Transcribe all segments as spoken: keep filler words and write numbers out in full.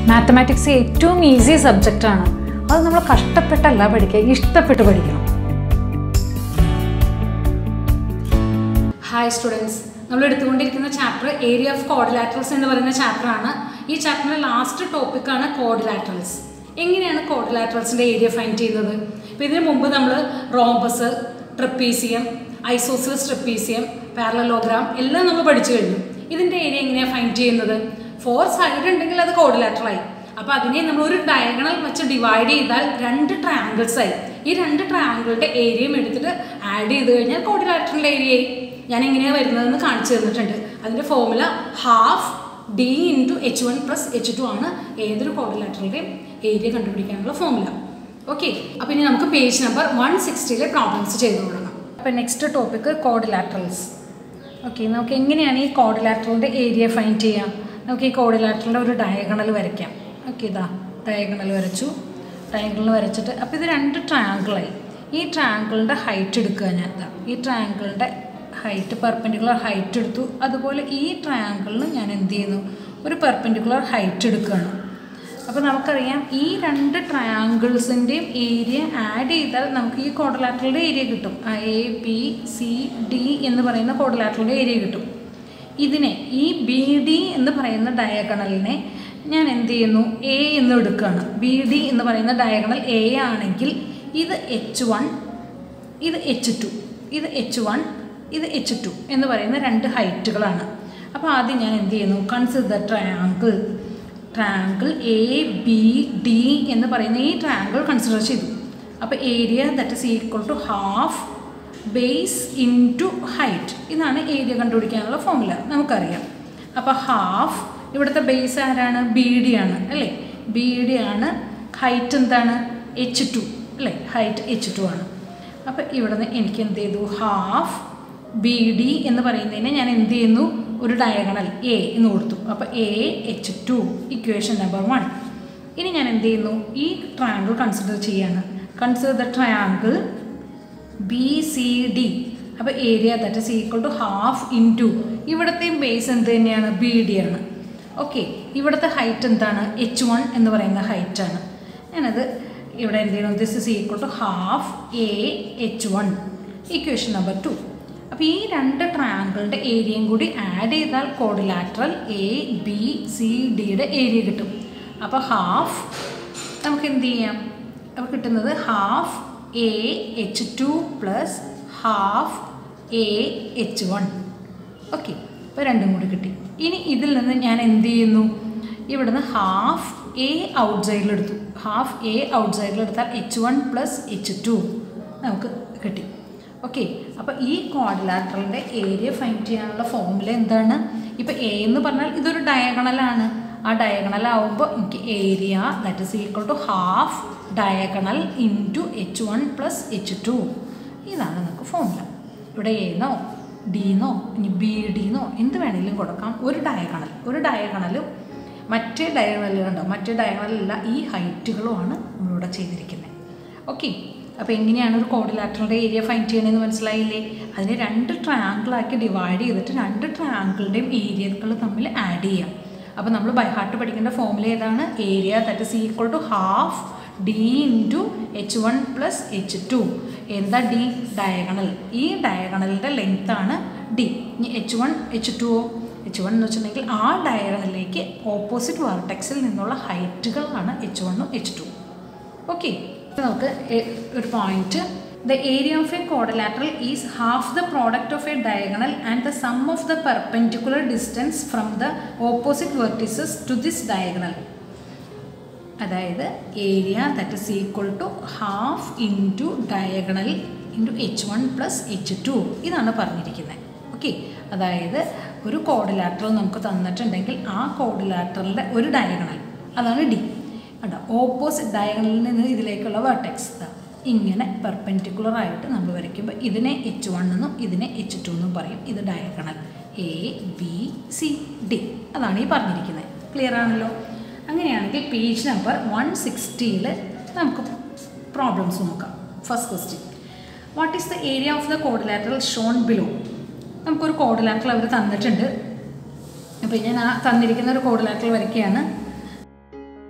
Mathematics ഏറ്റവും easy സബ്ജക്റ്റാണ്. അത് നമ്മൾ കഷ്ടപ്പെട്ടല്ല പഠിക്കുക, ഇഷ്ടപ്പെട്ട് പഠിക്കണം. ഹായ് സ്റ്റുഡൻസ്, നമ്മൾ എടുത്തുകൊണ്ടിരിക്കുന്ന ചാപ്റ്റർ ഏരിയ ഓഫ് കോഡിലാറ്ററൽസ് എന്ന് പറയുന്ന ചാപ്റ്ററാണ്. ഈ ചാപ്റ്ററിൻ്റെ ലാസ്റ്റ് ടോപ്പിക്കാണ് കോഡിലാറ്ററൽസ്. എങ്ങനെയാണ് കോഡിലാറ്ററൽസിൻ്റെ ഏരിയ ഫൈൻഡ് ചെയ്യുന്നത്? ഇപ്പോൾ ഇതിന് മുമ്പ് നമ്മൾ rhombus, trapezium, isosceles trapezium, parallelogram എല്ലാം നമ്മൾ പഠിച്ചു കഴിഞ്ഞു. ഇതിൻ്റെ ഏരിയ എങ്ങനെയാണ് ഫൈൻഡ് ചെയ്യുന്നത്? ഫോർ സൈഡ് ഉണ്ടെങ്കിൽ അത് കോഡിലാറ്ററലായി. അപ്പോൾ അതിനെ നമ്മൾ ഒരു ഡയഗണൽ വെച്ച് ഡിവൈഡ് ചെയ്താൽ രണ്ട് ട്രയാങ്കിൾസ് ആയി. ഈ രണ്ട് ട്രയാങ്കിളുടെ ഏരിയയും എടുത്തിട്ട് ആഡ് ചെയ്ത് കഴിഞ്ഞാൽ കോഡിലാറ്ററൽ ഏരിയയായി. ഞാൻ എങ്ങനെയാണ് വരുന്നതെന്ന് കാണിച്ചു തന്നിട്ടുണ്ട്. അതിൻ്റെ formula half D into H one plus H two ആണ് ഏതൊരു കോഡിലാറ്ററലുടെയും ഏരിയ കണ്ടുപിടിക്കാനുള്ള ഫോർമുല. ഓക്കെ, അപ്പോൾ ഇനി നമുക്ക് പേജ് നമ്പർ വൺ സിക്സ്റ്റിയിലെ പ്രോബ്ലംസ് ചെയ്തു തുടങ്ങാം. അപ്പോൾ നെക്സ്റ്റ് ടോപ്പിക്ക് കോഡിലാറ്ററൽസ്. ഓക്കെ, നമുക്ക് എങ്ങനെയാണ് ഈ കോഡിലാറ്ററലിൻ്റെ ഏരിയ ഫൈൻഡ് ചെയ്യാം? നമുക്ക് ഈ കോഡിലാറ്ററലിൻ്റെ ഒരു ഡയഗണൽ വരയ്ക്കാം. ഓക്കെ, ഇതാ ഡയഗണൽ വരച്ചു. ഡയഗണൽ വരച്ചിട്ട് അപ്പോൾ ഇത് രണ്ട് ട്രയാങ്കിളായി. ഈ ട്രയാങ്കിളിൻ്റെ ഹൈറ്റ് എടുക്കുക. ഞാൻ ഇതാ ഈ ട്രയാങ്കിളിൻ്റെ ഹൈറ്റ് പെർപെൻഡിക്കുലർ ഹൈറ്റ് എടുത്തു. അതുപോലെ ഈ ട്രയാങ്കിളിന് ഞാൻ എന്ത് ചെയ്യുന്നു? ഒരു പെർപെൻഡിക്കുലർ ഹൈറ്റ് എടുക്കുകയാണ്. അപ്പോൾ നമുക്കറിയാം ഈ രണ്ട് ട്രയാങ്കിൾസിൻ്റെയും ഏരിയ ആഡ് ചെയ്താൽ നമുക്ക് ഈ കോഡിലാറ്ററലിൻ്റെ ഏരിയ കിട്ടും. എ ബി സി ഡി എന്ന് പറയുന്ന കോഡിലാറ്ററലിൻ്റെ ഏരിയ കിട്ടും. ഇതിനെ ഈ ബി ഡി എന്ന് പറയുന്ന ഡയഗണലിനെ ഞാൻ എന്ത് ചെയ്യുന്നു? എ എന്ന് എടുക്കുകയാണ്. ബി ഡി എന്ന് പറയുന്ന ഡയഗണൽ എ ആണെങ്കിൽ ഇത് എച്ച് വൺ, ഇത് എച്ച് ടു, ഇത് എച്ച് വൺ, ഇത് എച്ച് ടു എന്ന് പറയുന്ന രണ്ട് ഹൈറ്റുകളാണ്. അപ്പോൾ ആദ്യം ഞാൻ എന്ത് ചെയ്യുന്നു? Consider triangle. Triangle A B D എന്ന് പറയുന്ന ഈ ട്രയാങ്കിൾ കൺസിഡർ ചെയ്തു. അപ്പോൾ area that is equal to half base into height. ഇതാണ് ഏരിയ കണ്ടുപിടിക്കാനുള്ള ഫോർമുല, നമുക്കറിയാം. അപ്പോൾ ഹാഫ്, ഇവിടുത്തെ ബേസ് ആരാണ്? ബി ഡി ആണ് അല്ലേ? ബി ഡി ആണ്. ഹൈറ്റ് എന്താണ്? എച്ച് ടു അല്ലേ? ഹൈറ്റ് എച്ച് ടു ആണ്. അപ്പോൾ ഇവിടെ നിന്ന് എനിക്ക് എന്ത് ചെയ്തു? ഹാഫ് ബി ഡി എന്ന് പറയുന്നതിനെ ഞാൻ എന്ത് ചെയ്യുന്നു? ഒരു ഡയഗണൽ എ എന്ന് കൊടുത്തു. അപ്പോൾ A H two equation number one. ഇനി ഞാൻ എന്ത് ചെയ്യുന്നു? ഈ ട്രയാങ്കിൾ കൺസിഡർ ചെയ്യാണ്. Consider the triangle B C D. അപ്പോൾ area that is equal to half into ഇവിടുത്തെയും ബേസ് എന്ത് തന്നെയാണ്? ബി ഡി ആണ്. ഓക്കെ, ഇവിടുത്തെ ഹൈറ്റ് എന്താണ്? എച്ച് വൺ എന്ന് പറയുന്ന ഹൈറ്റാണ്. ഞാനത് ഇവിടെ എന്ത് ചെയ്യണം? This is equal to half A H one equation number two. അപ്പോൾ ഈ രണ്ട് ട്രയാങ്കിളിൻ്റെ ഏരിയയും കൂടി ആഡ് ചെയ്താൽ കോഡിലാറ്ററൽ എ ബി സി ഡിയുടെ ഏരിയ കിട്ടും. അപ്പോൾ ഹാഫ് നമുക്ക് എന്ത് ചെയ്യാം? അപ്പോൾ കിട്ടുന്നത് half A H two plus half A H one. Okay, അപ്പോൾ രണ്ടും കൂടി കിട്ടി. ഇനി ഇതിൽ നിന്ന് ഞാൻ എന്ത് ചെയ്യുന്നു? ഇവിടുന്ന് ഹാഫ് എ ഔട്ട് സൈഡിലെടുത്തു. ഹാഫ് എ ഔട്ട് സൈഡിലെടുത്താൽ H one plus H two നമുക്ക് കിട്ടി. ഓക്കെ, അപ്പോൾ ഈ കോഡിലാറ്ററലിൻ്റെ ഏരിയ ഫൈൻഡ് ചെയ്യാനുള്ള ഫോർമുല എന്താണ്? ഇപ്പോൾ എ എന്ന് പറഞ്ഞാൽ ഇതൊരു ഡയഗണലാണ്. ആ ഡയഗണലാവുമ്പോൾ എനിക്ക് area that is equal to half diagonal into H one plus H two. ഇതാണ് നമുക്ക് ഫോർമുല. ഇവിടെ എന്നോ ഡിന്നോ ഇനി ബി ഡിന്നോ എന്ത് വേണമെങ്കിലും കൊടുക്കാം. ഒരു ഡയഗണൽ ഒരു ഡയഗണലും മറ്റേ ഡയഗണലുണ്ടോ? മറ്റേ ഡയഗണലല്ല, ഈ ഹൈറ്റുകളുമാണ് നമ്മളിവിടെ ചെയ്തിരിക്കുന്നത്. ഓക്കെ, അപ്പോൾ എങ്ങനെയാണ് ഒരു കോഡിലാറ്ററലിൻ്റെ ഏരിയ ഫൈൻഡ് ചെയ്യണമെന്ന് മനസ്സിലായില്ലേ? അതിനെ രണ്ട് ട്രയാങ്കിളാക്കി ഡിവൈഡ് ചെയ്തിട്ട് രണ്ട് ട്രയാങ്കിളുടെയും ഏരിയകൾ തമ്മിൽ ആഡ് ചെയ്യാം. അപ്പോൾ നമ്മൾ ബൈ ഹാർട്ട് പഠിക്കേണ്ട ഫോർമുല ഏതാണ്? Area that is equal to half D into H one plus H two. എന്താ ഡി? ഡയഗണൽ. ഈ ഡയഗണലിൻ്റെ ലെങ്ത്താണ് ഡി. ഇനി H one H two H one എന്ന് വെച്ചിട്ടുണ്ടെങ്കിൽ ആ ഡയഗണലിലേക്ക് ഓപ്പോസിറ്റ് വെർട്ടെക്സിൽ നിന്നുള്ള ഹൈറ്റുകളാണ് എച്ച് വണ്ണും എച്ച് ടു. ഓക്കെ, നമുക്ക് ഒരു point. The area of a quadrilateral is half the product of a diagonal and the sum of the perpendicular distance from the opposite vertices to this diagonal. അതായത് area that is equal to half into diagonal into H one plus H two. ഇതാണ് പറഞ്ഞിരിക്കുന്നത്. Okay, അതായത് ഒരു കോഡിലാറ്ററൽ നമുക്ക് തന്നിട്ടുണ്ടെങ്കിൽ ആ കോഡിലാറ്ററലിൻ്റെ ഒരു diagonal അതാണ് ഡി. കണ്ടോ, ഓപ്പോസിറ്റ് ഡയഗണലിൽ നിന്ന് ഇതിലേക്കുള്ള വെർട്ടെക്സ് ഇങ്ങനെ പെർപെൻഡിക്കുലർ ആയിട്ട് നമ്മൾ വരയ്ക്കുമ്പോൾ ഇതിനെ എച്ച് വൺ എന്നും ഇതിനെ എച്ച് ടു എന്നും പറയും. ഇത് diagonal A B C D. അതാണ് ഈ പറഞ്ഞിരിക്കുന്നത്. ക്ലിയർ ആണല്ലോ? അങ്ങനെയാണെങ്കിൽ പേജ് നമ്പർ വൺ സിക്സ്റ്റിയിൽ നമുക്ക് പ്രോബ്ലംസ് നോക്കാം. First question, what is the area of the quadrilateral shown below? നമുക്കൊരു കോഡിലാറ്ററൽ അവർ തന്നിട്ടുണ്ട്. അപ്പോൾ ഞാൻ ആ തന്നിരിക്കുന്ന ഒരു കോഡിലാറ്ററൽ വരയ്ക്കുകയാണ്.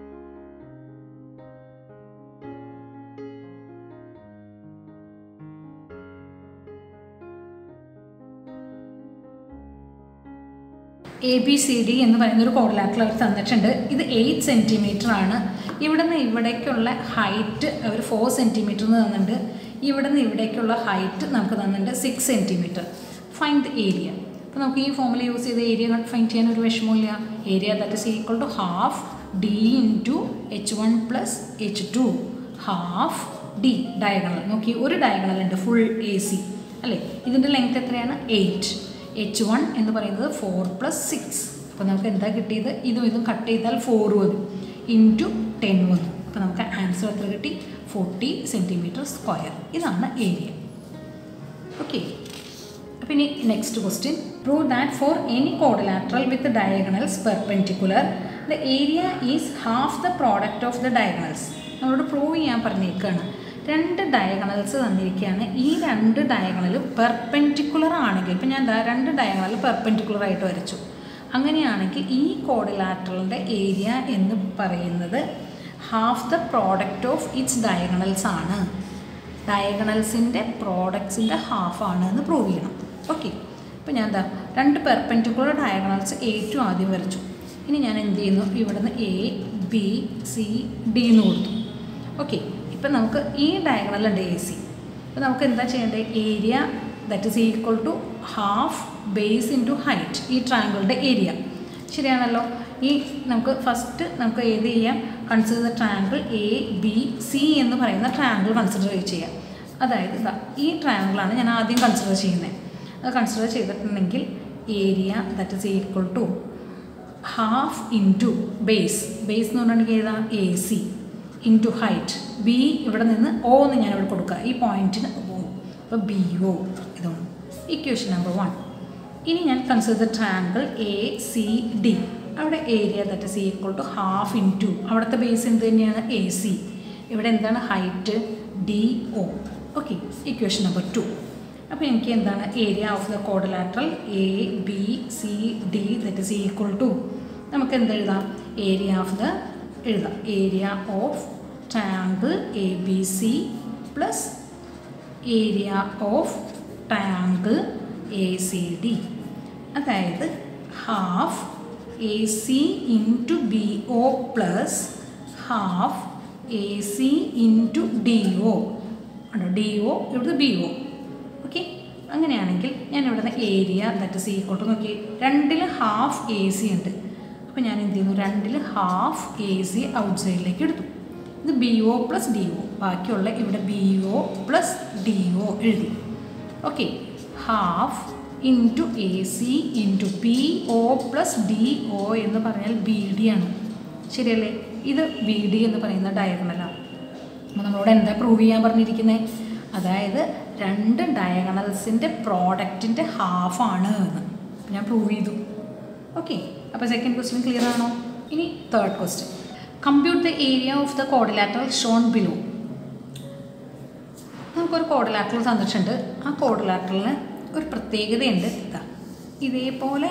എ ബി സി ഡി എന്ന് പറയുന്നൊരു ക്വാഡ്രിലാറ്ററൽ അവർ തന്നിട്ടുണ്ട്. ഇത് എയ്റ്റ് സെൻറ്റിമീറ്റർ ആണ്. ഇവിടെ നിന്ന് ഇവിടേക്കുള്ള ഹൈറ്റ് അവർ ഫോർ സെൻറ്റിമീറ്റർ എന്ന് തന്നിട്ടുണ്ട്. ഇവിടെ നിന്ന് ഇവിടേക്കുള്ള ഹൈറ്റ് നമുക്ക് തന്നിട്ടുണ്ട് six centimetre. Find the area. അപ്പോൾ നമുക്ക് ഈ ഫോമുല യൂസ് ചെയ്ത് ഏരിയ ഫൈൻഡ് ചെയ്യാൻ ഒരു വിഷമമില്ല. Area that is equal to half D into H one plus H two. Half D diagonal. നോക്കി ഒരു ഡയഗണൽ ഉണ്ട് ഫുൾ എ സി അല്ലേ. ഇതിൻ്റെ ലെങ്ത് എത്രയാണ്? എയ്റ്റ്. എച്ച് വൺ എന്ന് പറയുന്നത് ഫോർ പ്ലസ് സിക്സ്. അപ്പോൾ നമുക്ക് എന്താ കിട്ടിയത്? ഇതും ഇതും കട്ട് ചെയ്താൽ ഫോർ വരും ഇൻറ്റു ടെൻ വന്നു. അപ്പോൾ നമുക്ക് ആൻസർ എത്ര കിട്ടി? Forty centimetre square. ഇതാണ് ഏരിയ. ഓക്കെ. അപ്പോൾ ഇനി next question. Prove that for any quadrilateral with diagonals perpendicular the area is half the product of the diagonals. നമ്മളോട് പ്രൂവ് ചെയ്യാൻ പറഞ്ഞേക്കാണ്. രണ്ട് ഡയഗണൽസ് തന്നിരിക്കുകയാണ്. ഈ രണ്ട് ഡയഗണലും പെർപെൻഡിക്കുലർ ആണെങ്കിൽ, ഇപ്പം ഞാൻ എന്താ രണ്ട് ഡയഗണൽ പെർപെൻഡിക്കുലർ ആയിട്ട് വരച്ചു. അങ്ങനെയാണെങ്കിൽ ഈ ക്വാഡ്രിലാറ്ററലിൻ്റെ ഏരിയ എന്ന് പറയുന്നത് half the product of its diagonals ആണ്. ഡയഗണൽസിൻ്റെ പ്രോഡക്ട്സിൻ്റെ ഹാഫാണ് എന്ന് പ്രൂവ് ചെയ്യണം. ഓക്കെ. അപ്പോൾ ഞാൻ എന്താ രണ്ട് പെർപെൻഡിക്കുലർ ഡയഗണൽസ് ഏറ്റവും ആദ്യം വരച്ചു. ഇനി ഞാൻ എന്ത് ചെയ്യുന്നു? ഇവിടുന്ന് എ ബി സി ഡി എന്ന് കൊടുത്തു. ഓക്കെ. ഇപ്പം നമുക്ക് ഈ ഡയഗണലുണ്ട് എ സി. അപ്പോൾ നമുക്ക് എന്താ ചെയ്യേണ്ടത്? Area that is equal to half base into height. ഈ ട്രയാങ്കിളിൻ്റെ ഏരിയ ശരിയാണല്ലോ. ഈ നമുക്ക് ഫസ്റ്റ് നമുക്ക് ഏത് ചെയ്യാം? Consider the triangle A B C എന്ന് പറയുന്ന ട്രയാങ്കിൾ കൺസിഡർ ചെയ്യാം. അതായത് ഇതാ ഈ ട്രയാങ്കിളാണ് ഞാൻ ആദ്യം കൺസിഡർ ചെയ്യുന്നത്. അത് കൺസിഡർ ചെയ്തിട്ടുണ്ടെങ്കിൽ area that is equal to half into base. Base എന്ന് പറഞ്ഞിട്ടുണ്ടെങ്കിൽ ഏതാ? A C into height. B ഇവിടെ നിന്ന് ഒ എന്ന് ഞാനിവിടെ കൊടുക്കുക. ഈ പോയിൻറ്റിന് ഒ. അപ്പോൾ ബി ഒ ഇതാണ് ഇക്വേഷൻ നമ്പർ വൺ. ഇനി ഞാൻ consider triangle A C D. അവിടെ area that is equal to half into അവിടുത്തെ ബേസ് എന്ത് തന്നെയാണ്? A C. ഇവിടെ എന്താണ്? Height D O. Okay. Equation number two. അപ്പോൾ എനിക്ക് എന്താണ്? Area of the quadrilateral A B C D that is equal to നമുക്ക് എന്തെഴുതാം? ഏരിയ ഓഫ് ദ എഴുതാം area of triangle A B C plus area of triangle A C D. അതായത് half A C into B O plus half A C into D O. ഉണ്ടോ? D O ഇവിടുത്തെ B O. Okay. അങ്ങനെയാണെങ്കിൽ ഞാൻ ഇവിടുന്ന് area that is equal to നോക്കി രണ്ടിൽ half A C ഉണ്ട്. അപ്പോൾ ഞാൻ എന്ത് ചെയ്യുന്നു? രണ്ടിൽ ഹാഫ് എ സി ഔട്ട് സൈഡിലേക്ക് എടുത്തു. ഇത് B O plus D O. ബാക്കിയുള്ള ഇവിടെ B O plus D O എഴുതി. Okay. Half into A C into B O plus D O എന്ന് പറഞ്ഞാൽ ബി ഡി ആണ്. ശരിയല്ലേ? ഇത് ബി ഡി എന്ന് പറയുന്ന ഡയഗണലാണ്. അപ്പോൾ നമ്മളോട് എന്താ പ്രൂവ് ചെയ്യാൻ പറഞ്ഞിരിക്കുന്നത്? അതായത് രണ്ട് ഡയഗണൽസിൻ്റെ പ്രോഡക്റ്റിൻ്റെ ഹാഫാണ് എന്ന് ഞാൻ പ്രൂവ് ചെയ്തു. ഓക്കെ. അപ്പോൾ സെക്കൻഡ് ക്വസ്റ്റ്യൻ ക്ലിയർ ആണോ? ഇനി third question. Compute the area of the quadrilateral shown below. നമുക്കൊരു ക്വാഡ്രിലാറ്ററൽ തന്നിട്ടുണ്ട്. ആ ക്വാഡ്രിലാറ്ററലിന് ഒരു പ്രത്യേകതയുണ്ട്. ഇതാ ഇതേപോലെ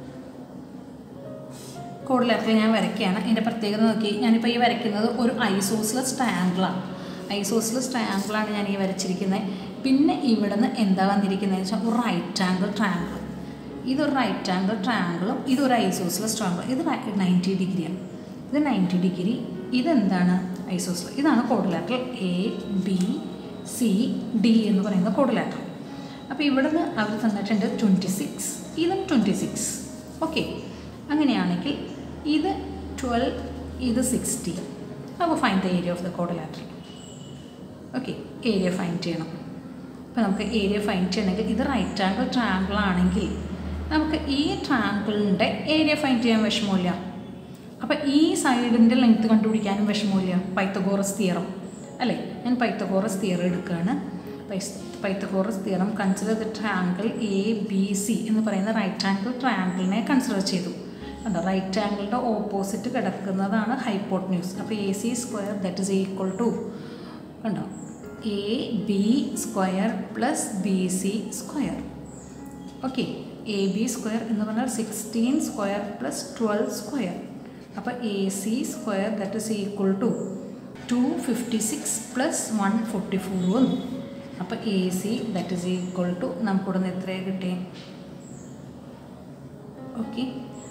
ക്വാഡ്രിലാറ്ററൽ ഞാൻ വരയ്ക്കുകയാണ്. ഇതിൻ്റെ പ്രത്യേകത നോക്കി. ഞാനിപ്പോൾ ഈ വരയ്ക്കുന്നത് ഒരു ഐസോസിലസ് ട്രയാങ്കിളാണ്. ഐസോസിലസ് ട്രയാങ്കിളാണ് ഞാൻ ഈ വരച്ചിരിക്കുന്നത്. പിന്നെ ഇവിടെ നിന്ന് എന്താ വന്നിരിക്കുന്നതെന്ന് വെച്ചാൽ ഒരു റൈറ്റ് ആംഗിൾ ട്രയാങ്കിൾ. ഇതൊരു റൈറ്റ് ആംഗിൾ ട്രയാങ്കിളും ഇതൊരു ഐസോസിലസ് ട്രയാങ്കിൾ. ഇത് നയൻറ്റി ഡിഗ്രിയാണ്. ഇത് നയൻറ്റി ഡിഗ്രി. ഇതെന്താണ്? ഐസോസിലസ്. ഇതാണ് quadrilateral A B C D എന്ന് പറയുന്ന ക്വാഡ്രിലാറ്ററൽ. അപ്പോൾ ഇവിടെ നിന്ന് അവർ തന്നിട്ടുണ്ട് ട്വൻറ്റി സിക്സ്. ഇതും ട്വൻറ്റി സിക്സ്. ഓക്കെ. അങ്ങനെയാണെങ്കിൽ ഇത് ട്വൽവ്, ഇത് സിക്സ്റ്റി. അപ്പോൾ find the area of the quadrilateral. Okay. Area find ചെയ്യണം. അപ്പോൾ നമുക്ക് ഏരിയ ഫൈൻഡ് ചെയ്യണമെങ്കിൽ ഇത് റൈറ്റ് ആംഗിൾ ട്രയാങ്കിൾ ആണെങ്കിൽ നമുക്ക് ഈ ട്രയാങ്കിളിൻ്റെ ഏരിയ ഫൈൻഡ് ചെയ്യാൻ വിഷമമില്ല. അപ്പോൾ ഈ സൈഡിൻ്റെ ലെങ്ത് കണ്ടുപിടിക്കാനും വിഷമമില്ല. പൈത്തഗോറസ് തിയറം അല്ലേ? ഞാൻ പൈത്തഗോറസ് തിയറം എടുക്കുകയാണ്. Pythagoras theorem consider the triangle A B C എന്ന് പറയുന്ന റൈറ്റ് ആംഗിൾ ട്രയാങ്കിളിനെ കൺസിഡർ ചെയ്തു. കണ്ടോ? റൈറ്റ് ആംഗിളിൻ്റെ ഓപ്പോസിറ്റ് കിടക്കുന്നതാണ് ഹൈപ്പോട്ടന്യൂസ്. അപ്പോൾ A C square that is equal to കണ്ടോ A B square plus B C square. Okay. A B square എന്ന് പറഞ്ഞാൽ sixteen square plus twelve square. അപ്പോൾ A C square that is equal to two fifty six plus one forty four വന്നു. അപ്പോൾ A C that is equal to നമുക്കിവിടെ നിന്ന് എത്രയാണ് കിട്ടിയത്? Okay.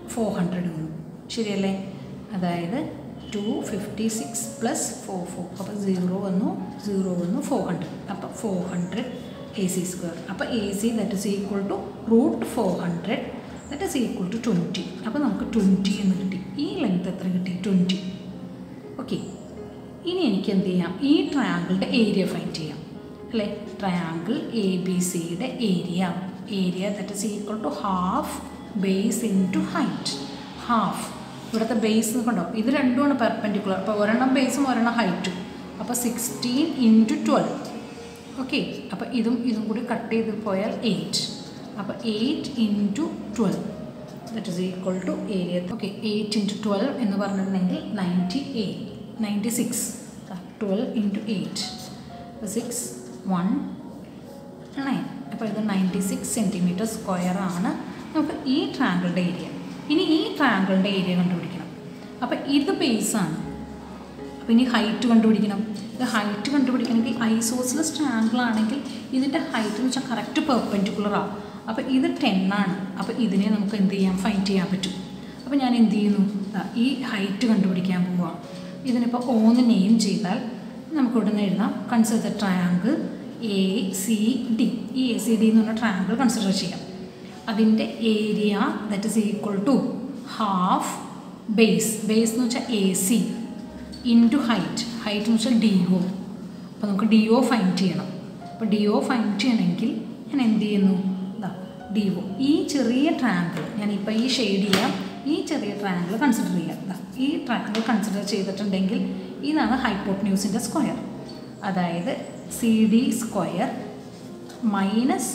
Four hundred വന്നു. ശരിയല്ലേ? അതായത് two fifty six plus four four അപ്പോൾ സീറോ വന്നു, സീറോ വന്നു, ഫോർ ഹൺഡ്രഡ്. അപ്പോൾ four hundred A C square. അപ്പോൾ A C that is equal to root four hundred that is equal to twenty. അപ്പോൾ നമുക്ക് ട്വൻറ്റി എന്ന് കിട്ടി. ഈ ലെങ്ത് എത്ര കിട്ടി? ട്വൻറ്റി. ഓക്കെ, ഇനി എനിക്ക് എന്ത് ചെയ്യാം? ഈ ട്രയാങ്കിളുടെ ഏരിയ ഫൈൻഡ് ചെയ്യാം അല്ലേ? ട്രയാങ്കിൾ എ ബി സിയുടെ area area that is equal to half base into height. Half ഇവിടുത്തെ ബേസ് കണ്ടോ, ഇത് രണ്ടുമാണ് പെർപെൻഡിക്കുലർ. അപ്പോൾ ഒരെണ്ണം ബേസും ഒരെണ്ണം ഹൈറ്റും. അപ്പോൾ സിക്സ്റ്റീൻ ഇൻറ്റു ട്വൽവ്. ഓക്കെ, അപ്പോൾ ഇതും ഇതും കൂടി കട്ട് ചെയ്ത് പോയാൽ എയ്റ്റ്. അപ്പോൾ eight into twelve that is equal to area. Okay, eight into twelve എന്ന് പറഞ്ഞിട്ടുണ്ടെങ്കിൽ ninety eight ninety six. Twelve into eight six one nine. അപ്പോൾ ഇത് നയൻറ്റി സിക്സ് സെൻറ്റിമീറ്റർ സ്ക്വയറാണ് നമുക്ക് ഈ ട്രയാങ്കിളുടെ ഏരിയ. ഇനി ഈ ട്രയാങ്കിളിൻ്റെ ഏരിയ കണ്ടുപിടിക്കണം. അപ്പോൾ ഇത് ബേസാണ്. അപ്പോൾ ഇനി ഹൈറ്റ് കണ്ടുപിടിക്കണം. ഇത് ഹൈറ്റ് കണ്ടുപിടിക്കണമെങ്കിൽ ഐസോസിലസ് ട്രയാങ്കിൾ ആണെങ്കിൽ ഇതിൻ്റെ ഹൈറ്റ് എന്ന് വെച്ചാൽ കറക്റ്റ് പെർപെൻഡിക്കുലറാണ്. അപ്പോൾ ഇത് ടെൻ ആണ്. അപ്പോൾ ഇതിനെ നമുക്ക് എന്ത് ചെയ്യാം? ഫൈൻഡ് ചെയ്യാൻ പറ്റും. അപ്പോൾ ഞാൻ എന്ത് ചെയ്യുന്നു? ഈ ഹൈറ്റ് കണ്ടുപിടിക്കാൻ പോവാം. ഇതിനിപ്പോൾ ഓന്ന് നെയിം ചെയ്താൽ നമുക്കിവിടെ നിന്ന് എഴുതാം consider triangle A C D. ഈ എ സി ഡി എന്ന് പറഞ്ഞ ട്രയാങ്കിൾ കൺസിഡർ ചെയ്യാം. അതിൻ്റെ area that is equal to half base base എന്ന് വെച്ചാൽ A C into height height എന്ന് വെച്ചാൽ ഡി ഒ. അപ്പോൾ നമുക്ക് ഡി ഒ ഫൈൻഡ് ചെയ്യണം. അപ്പോൾ ഡി ഒ ഫൈൻഡ് ചെയ്യണമെങ്കിൽ ഞാൻ എന്ത് ചെയ്യുന്നു? ഇതാ ഡി ഒ. ഈ ചെറിയ ട്രയാങ്കിൾ ഞാനിപ്പോൾ ഈ ഷെയ്ഡ് ചെയ്യാം. ഈ ചെറിയ ട്രയാങ്കിൾ കൺസിഡർ ചെയ്യാം. ഈ ട്രയാങ്കിൾ കൺസിഡർ ചെയ്തിട്ടുണ്ടെങ്കിൽ ഇതാണ് ഹൈപ്പോട്ടന്യൂസിൻ്റെ സ്ക്വയർ. അതായത് C D square minus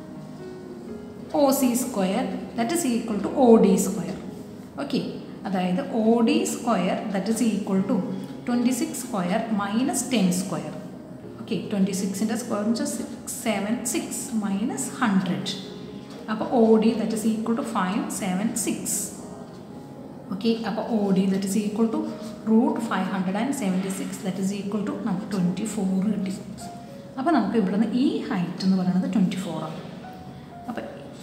O C square that is equal to O D square. Okay, അതായത് O D square that is equal to twenty six square minus ten square. Okay, twenty സിക്സിൻ്റെ square എന്ന് വെച്ചാൽ six seven six minus hundred. അപ്പോൾ O D that is equal to five seven six. Okay, അപ്പോൾ O D that is equal to root five hundred and seventy six that is equal to നമുക്ക് twenty four കിട്ടി. അപ്പോൾ നമുക്ക് ഇവിടെ നിന്ന് ഈ height എന്ന് പറയുന്നത് ട്വൻറ്റി ഫോറാണ്. അപ്പോൾ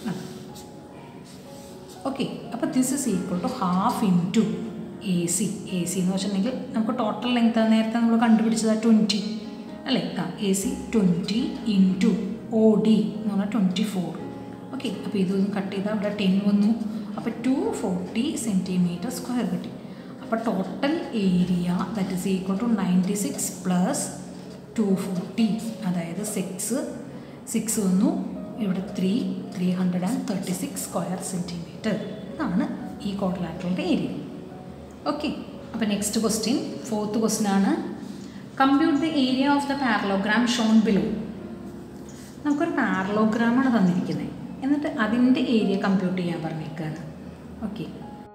ഓക്കെ, അപ്പോൾ this is equal to half into A C. A C എന്ന് വെച്ചിട്ടുണ്ടെങ്കിൽ നമുക്ക് ടോട്ടൽ ലെങ്ത് നേരത്തെ നമ്മൾ കണ്ടുപിടിച്ചത് ട്വൻറ്റി അല്ലേ? ആ A C twenty into O D എന്ന് പറഞ്ഞാൽ ട്വൻറ്റി ഫോർ. ഓക്കെ, അപ്പോൾ ഇതൊന്ന് കട്ട് ചെയ്താൽ അവിടെ ടെൻ വന്നു. അപ്പോൾ ടു ഫോർട്ടി സെൻറ്റിമീറ്റർ സ്ക്വയർ കിട്ടി. അപ്പോൾ total area that is equal to ninety six plus two forty അതായത് സിക്സ് സിക്സ് വന്നു. ഇവിടെ three three hundred and thirty six square centimetre. ഇതാണ് ഈ ക്വാഡ്രിലാറ്ററലിൻ്റെ ഏരിയ. ഓക്കെ, അപ്പോൾ നെക്സ്റ്റ് ക്വസ്റ്റ്യൻ ഫോർത്ത് ക്വസ്റ്റ്യൻ ആണ്. Compute the area of the parallelogram shown below. നമുക്കൊരു പാരലോഗ്രാമാണ് തന്നിരിക്കുന്നത്, എന്നിട്ട് അതിൻ്റെ ഏരിയ കമ്പ്യൂട്ട് ചെയ്യാൻ പറഞ്ഞേക്കാണ്. ഓക്കെ,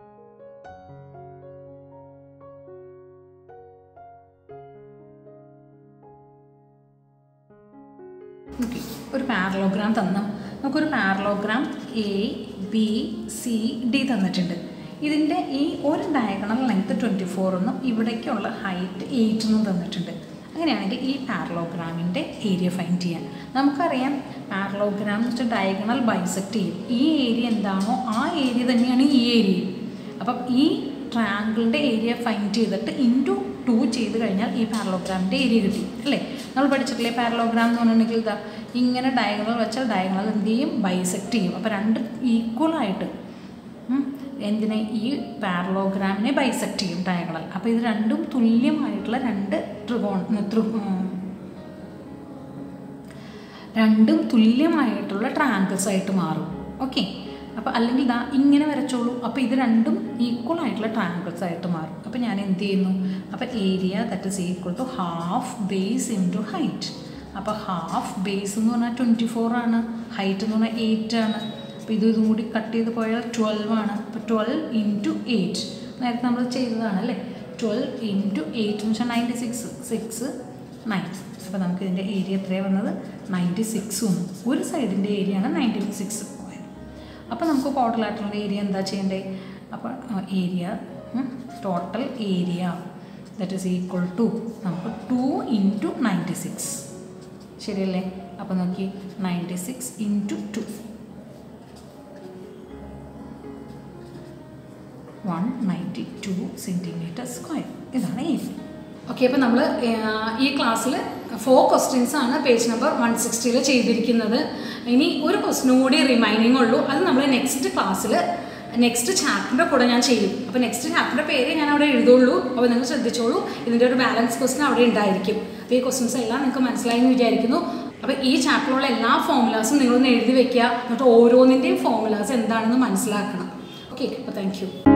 ഓക്കെ ഒരു പാരലോഗ്രാം തന്ന നമുക്കൊരു parallelogram A B C D തന്നിട്ടുണ്ട്. ഇതിൻ്റെ ഈ ഒരു ഡയഗണൽ ലെങ്ത് ട്വൻറ്റി ഫോർ എന്നും ഇവിടേക്കുള്ള ഹൈറ്റ് എയ്റ്റ് എന്നും തന്നിട്ടുണ്ട്. അങ്ങനെയാണെങ്കിൽ ഈ പാരലോഗ്രാമിൻ്റെ ഏരിയ ഫൈൻഡ് ചെയ്യാൻ നമുക്കറിയാം. പാരലോഗ്രാം എന്ന് വെച്ചാൽ ഡയഗണൽ ബൈസെക്റ്റ് ചെയ്യും. ഈ ഏരിയ എന്താണോ ആ ഏരിയ തന്നെയാണ് ഈ ഏരിയ. അപ്പം ഈ ട്രയാങ്കിളിൻ്റെ ഏരിയ ഫൈൻഡ് ചെയ്തിട്ട് ഇൻറ്റു ടു ചെയ്ത് കഴിഞ്ഞാൽ ഈ പാരലോഗ്രാമിൻ്റെ ഏരിയ കിട്ടി അല്ലേ? നമ്മൾ പഠിച്ചിട്ടില്ലേ പാരലോഗ്രാം എന്ന് പറഞ്ഞിട്ടുണ്ടെങ്കിൽ ഇതാ ഇങ്ങനെ ഡയഗണൽ വെച്ചാൽ ഡയഗണൽ എന്ത് ചെയ്യും? ബൈസെക്റ്റ് ചെയ്യും. അപ്പോൾ രണ്ട് ഈക്വലായിട്ട് എന്തിനെ ഈ പാരലോഗ്രാമിനെ ബൈസെക്റ്റ് ചെയ്യും ഡയഗണൽ. അപ്പോൾ ഇത് രണ്ടും തുല്യമായിട്ടുള്ള രണ്ട് ത്രികോണ ത്രി രണ്ടും തുല്യമായിട്ടുള്ള ട്രയാങ്കിൾസ് ആയിട്ട് മാറും. ഓക്കെ, അപ്പോൾ അല്ലെങ്കിൽ ഇതാ ഇങ്ങനെ വരച്ചോളൂ. അപ്പോൾ ഇത് രണ്ടും ഈക്വൽ ആയിട്ടുള്ള ട്രയാങ്കിൾസ് ആയിട്ട് മാറും. അപ്പോൾ ഞാൻ എന്ത് ചെയ്യുന്നു? അപ്പോൾ area that is equal to half base into height. അപ്പോൾ ഹാഫ് ബേസ് എന്ന് പറഞ്ഞാൽ ട്വൻറ്റി ഫോർ ആണ്, ഹൈറ്റ് എന്ന് പറഞ്ഞാൽ എയ്റ്റ് ആണ്. അപ്പോൾ ഇത് ഇതും കൂടി കട്ട് ചെയ്ത് പോയാൽ ട്വൽവ് ആണ്. അപ്പോൾ ട്വൽവ് ഇൻറ്റു എയ്റ്റ് നേരത്തെ നമ്മൾ ചെയ്തതാണ് അല്ലേ? ട്വൽവ് ഇൻറ്റു എയ്റ്റ് എന്ന് വെച്ചാൽ നയൻറ്റി സിക്സ് സിക്സ് നയൻ. അപ്പോൾ നമുക്ക് ഇതിൻ്റെ ഏരിയ എത്രയാണ് വന്നത്? നയൻറ്റി സിക്സ് വന്നു. ഒരു സൈഡിൻ്റെ ഏരിയ ആണ് നയൻറ്റി സിക്സ് സ്ക്വയർ. അപ്പോൾ നമുക്ക് ക്വാഡ്രിലാറ്ററലിൻ്റെ ഏരിയ എന്താ ചെയ്യേണ്ടത്? അപ്പോൾ area total area that is equal to നമുക്ക് ടു ഇൻറ്റു നയൻറ്റി സിക്സ് ശരിയല്ലേ? അപ്പോൾ നോക്കി ninety six into two one ninety two centimetre square. ഇതാണ് ഏരിയ. ഓക്കെ, അപ്പോൾ നമ്മൾ ഈ ക്ലാസ്സിൽ ഫോർ ക്വസ്റ്റ്യൻസ് ആണ് പേജ് നമ്പർ വൺ സിക്സ്റ്റിയിൽ ചെയ്തിരിക്കുന്നത്. ഇനി ഒരു ക്വസ്റ്റ്യനും കൂടി റിമൈനിങ് ഉള്ളൂ. അത് നമ്മൾ നെക്സ്റ്റ് ക്ലാസ്സിൽ നെക്സ്റ്റ് ചാപ്റ്ററിൻ്റെ കൂടെ ഞാൻ ചെയ്യും. അപ്പോൾ നെക്സ്റ്റ് ചാപ്റ്ററിൻ്റെ പേര് ഞാൻ അവിടെ എഴുതുള്ളൂ. അപ്പോൾ നിങ്ങൾ ശ്രദ്ധിച്ചോളൂ, ഇതിൻ്റെ ഒരു ബാലൻസ് ക്വസ്റ്റ്യൻ അവിടെ ഉണ്ടായിരിക്കും. അപ്പോൾ ഈ ക്വസ്റ്റ്യൻസ് എല്ലാം നിങ്ങൾക്ക് മനസ്സിലായി എന്ന് വിചാരിക്കുന്നു. അപ്പോൾ ഈ ചാപ്റ്ററിലുള്ള എല്ലാ ഫോർമുലാസും നിങ്ങളൊന്ന് എഴുതി വെക്കുക. എന്നിട്ട് ഓരോന്നിൻ്റെയും ഫോർമുലാസ് എന്താണെന്ന് മനസ്സിലാക്കണം. ഓക്കെ, അപ്പോൾ താങ്ക് യു.